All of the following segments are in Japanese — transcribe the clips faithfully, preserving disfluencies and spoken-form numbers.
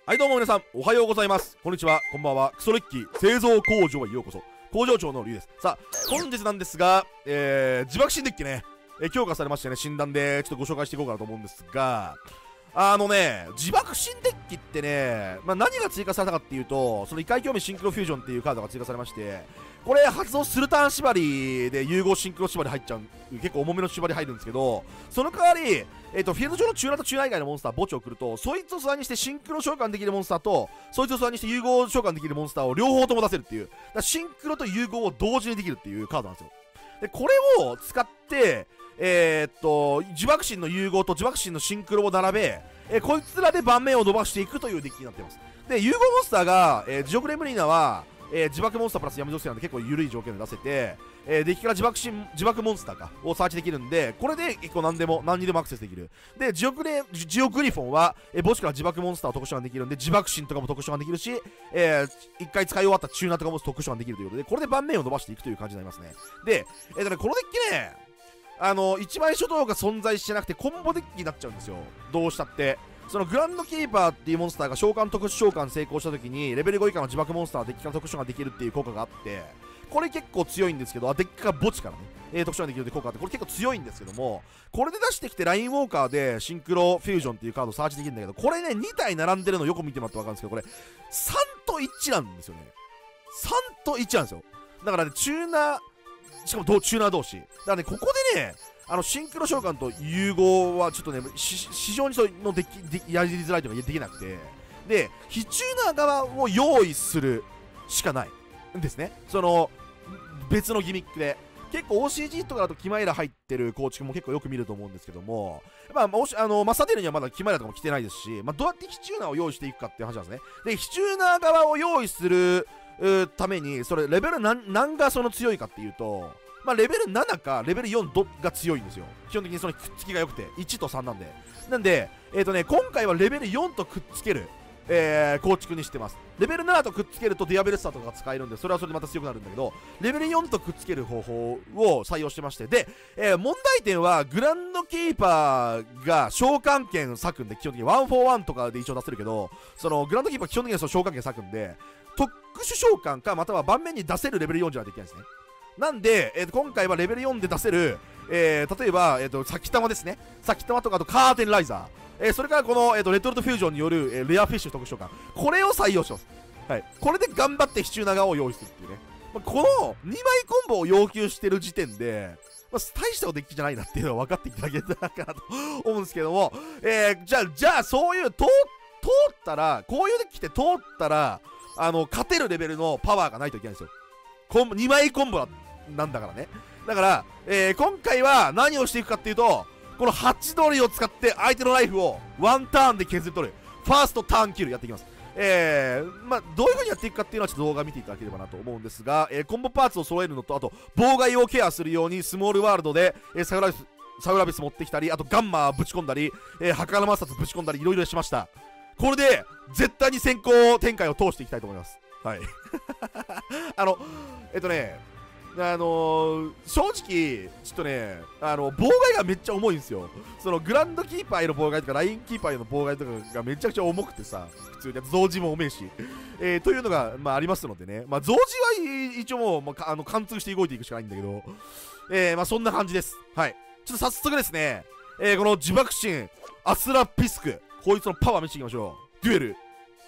はいどうも皆さんおはようございます。こんにちは、こんばんは。クソレッキ製造工場へようこそ。工場長のリュウです。さあ本日なんですが、えー、自爆新デッキね、えー、強化されましてね、診断でちょっとご紹介していこうかなと思うんですが、あのね、自爆新デッキってね、まあ、何が追加されたかっていうと、その異界興味シンクロフュージョンっていうカードが追加されまして、これ発動するターン縛りで融合シンクロ縛り入っちゃう、結構重めの縛り入るんですけど、その代わり、えー、とフィールド上のチューナーとチューナー以外のモンスター墓地を送ると、そいつを素材にしてシンクロ召喚できるモンスターと、そいつを素材にして融合召喚できるモンスターを両方とも出せるっていう、だからシンクロと融合を同時にできるっていうカードなんですよ。でこれを使ってえー、っと自爆神の融合と自爆神のシンクロを並べ、えー、こいつらで盤面を伸ばしていくというデッキになっています。で融合モンスターが、えー、ジオクレムリーナは、えー、自爆モンスタープラス闇属性なんで結構緩い条件で出せて、えー、デッキから自爆神自爆モンスターかをサーチできるんで、これで結構何でも何にでもアクセスできる。でジオクレジオグリフォンは、えー、墓地から自爆モンスターを特殊化できるんで、自爆神とかも特殊化できるし、えー、一回使い終わったチューナーとかも特殊化できるということで、これで盤面を伸ばしていくという感じになりますね。で、えーとね、このデッキね、あの一枚書道が存在してなくてコンボデッキになっちゃうんですよ、どうしたって。そのグランドキーパーっていうモンスターが召喚特殊召喚成功した時にレベルご以下の自爆モンスターデッキから特殊召喚できるっていう効果があって、これ結構強いんですけど、デッキから墓地からね、えー、特殊召喚できるって効果があって、これ結構強いんですけども、これで出してきてラインウォーカーでシンクロフュージョンっていうカードをサーチできるんだけど、これねに体並んでるのよく見てもらって分かるんですけど、これさんといちなんですよね。さんといちなんですよ。だからね、チューナーしかもチューナー同士だからね、ここでね、あのシンクロ召喚と融合はちょっとね、非常にそのデッキでやりづらいというかできなくて、で非チューナー側を用意するしかないんですね。その別のギミックで結構 オーシージー とかだとキマイラ入ってる構築も結構よく見ると思うんですけども、まあ、もしあのマサデルにはまだキマイラとかも来てないですし、まあ、どうやって非チューナーを用意していくかっていう話なんですね。で非チューナー側を用意するために、それレベル 何, 何がその強いかっていうと、まあ、レベルななかレベルよんどが強いんですよ。基本的にそのくっつきが良くていちとさんなんで。なんで、えーとね、今回はレベルよんとくっつける、えー、構築にしてます。レベルななとくっつけるとディアベルスターとかが使えるんで、それはそれでまた強くなるんだけど、レベルよんとくっつける方法を採用してまして、で、えー、問題点はグランドキーパーが召喚権割くんで、基本的にワンフォーワンとかで一応出せるけど、そのグランドキーパー基本的にはその召喚権割くんで、特殊召喚かまたは盤面に出せるレベルよんじゃないといけないんですね。なんで、えー、今回はレベルよんで出せる、えー、例えば、えー、と先玉ですね、先玉とかあとカーテンライザー、えー、それからこの、えー、とレトルトフュージョンによる、えー、レアフィッシュ特殊召喚、これを採用します。はい、これで頑張って非中長を用意するっていうね、まあ、このにまいコンボを要求してる時点で、まあ、大したデッキじゃないなっていうのは分かっていただけたらかなと思うんですけども、えー、じゃあじゃあそういう通ったら、こういうデッキって通ったらあの勝てるレベルのパワーがないといけないんですよ。コンボにまいコンボなんだからね。だから、えー、今回は何をしていくかっていうと、このハチドリを使って相手のライフをワンターンで削り取るファーストターンキルやっていきます。えー、まあどういう風にやっていくかっていうのはちょっと動画見ていただければなと思うんですが、えー、コンボパーツを揃えるのと、あと妨害をケアするようにスモールワールドで、えー、サウラビスサウラビス持ってきたり、あとガンマぶち込んだり、えー、ハカラマスタツぶち込んだりいろいろしました。これで絶対に先行展開を通していきたいと思います。はいあのえっとねあのー、正直ちょっとね、あの妨害がめっちゃ重いんですよ。そのグランドキーパーへの妨害とかラインキーパーへの妨害とかがめちゃくちゃ重くてさ、普通に増字も重いし、えー、というのが、まあ、ありますのでね、まあ、増字は一応もう、まあ、あの貫通して動いていくしかないんだけど、えー、まあそんな感じです。はい、ちょっと早速ですね、えー、この自爆神アスラピスク、こいつのパワー見せていきましょう。デュエル、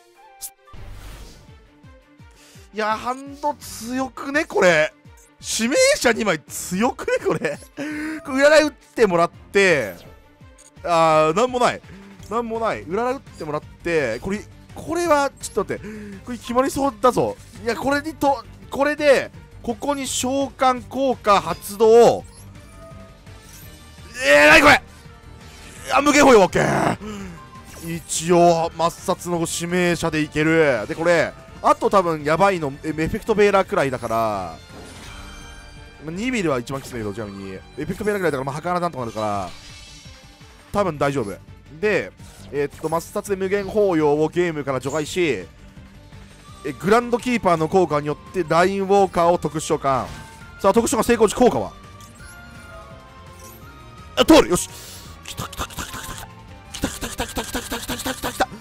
いやハンド強くねこれ、指名者にまい強くねこれ占い打ってもらって、あーなんもないなんもない占い打ってもらって、これこれはちょっと待って、これ決まりそうだぞ。いやこれにとこれでここに召喚効果発動、えー、なにこれ、あ無限保養 OK、 一応抹殺の指名者でいける。でこれあと多分やばいのエフェクトベーラーくらいだから、にビルは一番きついんだけど、ちなみにエフェクトベーラーくらいだから、まあ、儚なんとかなるから多分大丈夫で、えー、っと抹殺で無限包容をゲームから除外し、えグランドキーパーの効果によってラインウォーカーを特殊召喚。さあ特殊召喚成功時効果はあ通る。よし、きたきたきたきたきたきたきたきたきたきたきたきたきたきたきたきた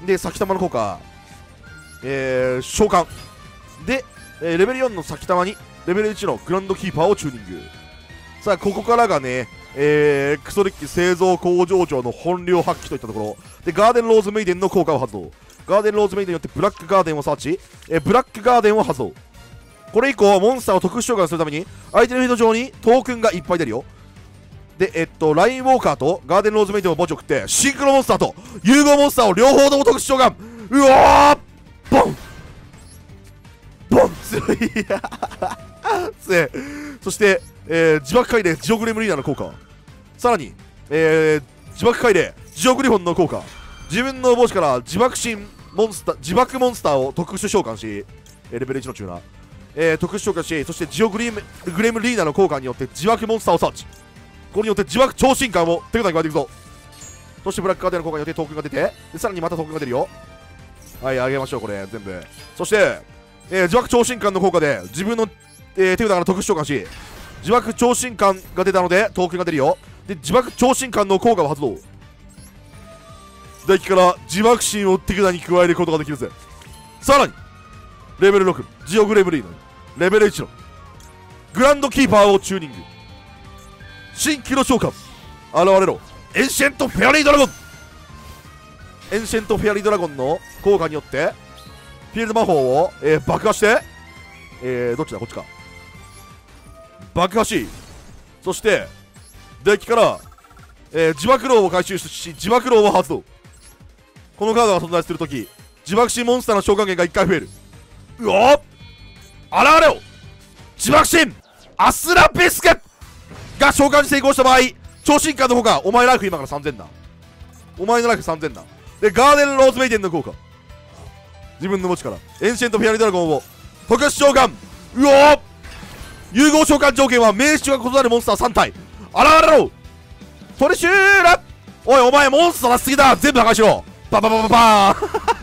で先玉の効果、えー、召喚で、えー、レベルよんの先玉にレベルいちのグランドキーパーをチューニング。さあここからがね、えー、クソデッキ製造工場長の本領発揮といったところで、ガーデンローズメイデンの効果を発動。ガーデンローズメイデンによってブラックガーデンをサーチ、えー、ブラックガーデンを発動。これ以降モンスターを特殊召喚するために相手のフィールド上にトークンがいっぱい出るよ。でえっとラインウォーカーとガーデンローズメイデンを墓地送ってシンクロモンスターと融合モンスターを両方とも特殊召喚。うわーボンボン強い強い。そして、えー、自爆回でジオグレムリーダーの効果、さらに、えー、自爆回でジオグリフォンの効果、自分の墓地から自爆神モンスター自爆モンスターを特殊召喚し、えー、レベルいちのチューナー、えー、特殊召喚し、そしてジオグリムグレムリーダーの効果によって自爆モンスターをサーチ。これによって自爆超進化を手札に加えていくぞ。そしてブラックガーデンの効果によってトークンが出て、でさらにまたトークンが出るよ。はい、あげましょうこれ全部。そして、えー、自爆超進化の効果で自分の、えー、手札から特殊召喚し、自爆超進化が出たのでトークンが出るよ。で自爆超進化の効果を発動。デッキから自爆神を手札に加えることができるぜ。さらにレベルろくジオグレムリーのレベルいちのグランドキーパーをチューニング。新規の召喚現れろエンシェントフェアリードラゴン。エンシェントフェアリードラゴンの効果によってフィールド魔法を、えー、爆破して、えー、どっちだこっちか爆破し、そしてデッキから、えー、自爆ローを回収し自爆ローを発動。このカードが存在するとき自爆神モンスターの召喚権がいっかい増える。うおっ現れろ自爆神アスラベスケが召喚に成功した場合超進化の効果、お前ライフ今からさんぜんだ。お前のライフさんぜんだ。でガーデンローズメイデンの効果、自分の墓地からエンシェントフェアリードラゴンを特殊召喚。うおー融合召喚条件は名手が異なるモンスターさん体現れろトリシューラ。おいお前モンスター出しすぎだ、全部破壊しろ。パパパパパーン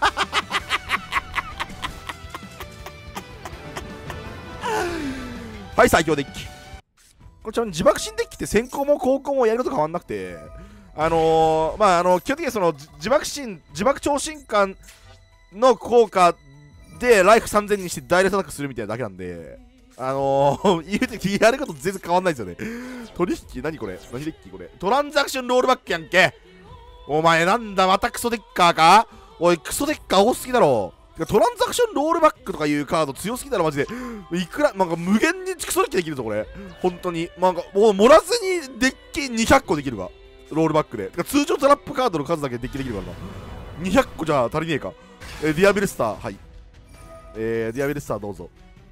はい最強デッキ。こちら自爆神デッキって先行も後攻もやること変わんなくて、あのー、まああの基本的にその自爆神自爆超進化の効果でライフさんぜんにしてダイレクトアタックするみたいなだけなんで、あのー、言うてきやること全然変わんないですよね。取引何これ何デッキこれトランザクションロールバックやんけ。お前なんだまたクソデッカーか。おいクソデッカー多すぎだろ。トランザクションロールバックとかいうカード強すぎだろマジで。いくらなんか無限にクソデッキできるぞこれ本当に。なんかもう盛らずにデッキにひゃっこできるわロールバックで。てか通常トラップカードの数だけデッキできるからな。にひゃっこじゃ足りねえか。えー、ディアビルスターはいえー、ディアビルスターどうぞ。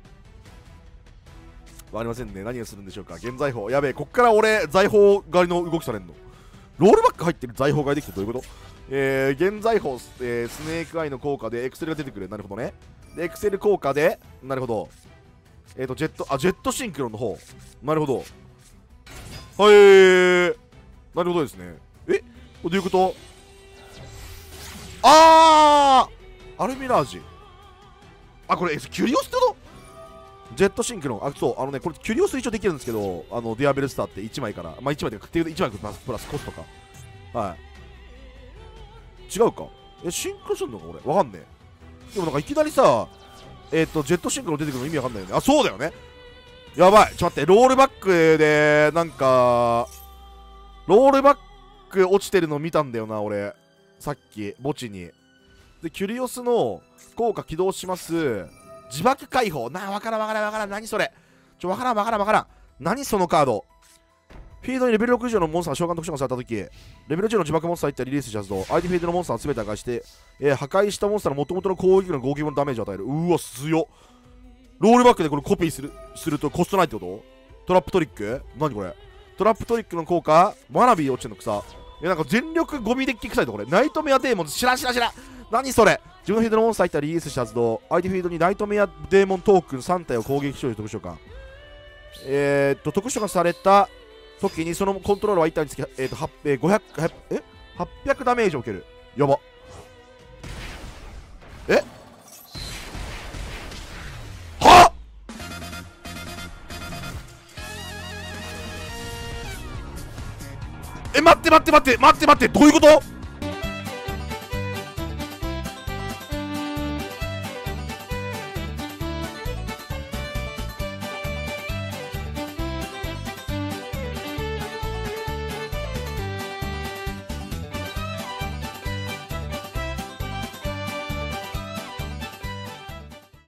わかりませんね。何をするんでしょうか。現在法やべえ、こっから俺財宝狩りの動きされんの。ロールバック入ってる財宝狩りできてどういうこと。えー、現在法、えー、スネークアイの効果でエクセルが出てくる。なるほどね。でエクセル効果でなるほど。えっ、ー、とジェットあジェットシンクロンの方なるほど。はいーなるほどですね。えどういうこと。あーアルミラージュ。あこれキュリオスってこと。ジェットシンクロンあそうあのねこれキュリオス一応できるんですけど、あのディアベルスターっていちまいからまあいちまいで確定でいちまいプラスプラスコストか。はい違うか。えシンクロするのかこれわかんねえ。でもなんかいきなりさえっ、ー、とジェットシンクロン出てくるの意味わかんないよね。あそうだよね。やばいちょっと待ってロールバックでなんかロールバック落ちてるの見たんだよな俺さっき墓地に。でキュリオスの効果起動します。自爆解放なあわからんわからんわからん何それちょわからんわからんわからん何そのカード。フィールドにレベルろく以上のモンスターが召喚特殊召喚されたときレベルじゅうの自爆モンスターいったリリースし発動。相手フィールドのモンスターを全て破壊して、えー、破壊したモンスターの元々の攻撃の合計分のダメージを与える。うわ強っ。ロールバックでこれコピーするするとコストないってこと。トラップトリック何これトラップトリックの効果マナビー落ちてんの草。えなんか全力ゴミデッキ臭いとこれナイトメアデーモン知らん知らん知らん何それ。自分のフィールドのモンスターいったらリリースし発動。相手フィールドにナイトメアデーモントークンさん体を攻撃しようと特殊召喚。えー、っと特殊召喚された時にそのコントロールはいったんですけど、えー、っとえー、ごひゃくえはっぴゃくダメージを受ける。やばえはっえ待って待って待って待って待ってどういうこと。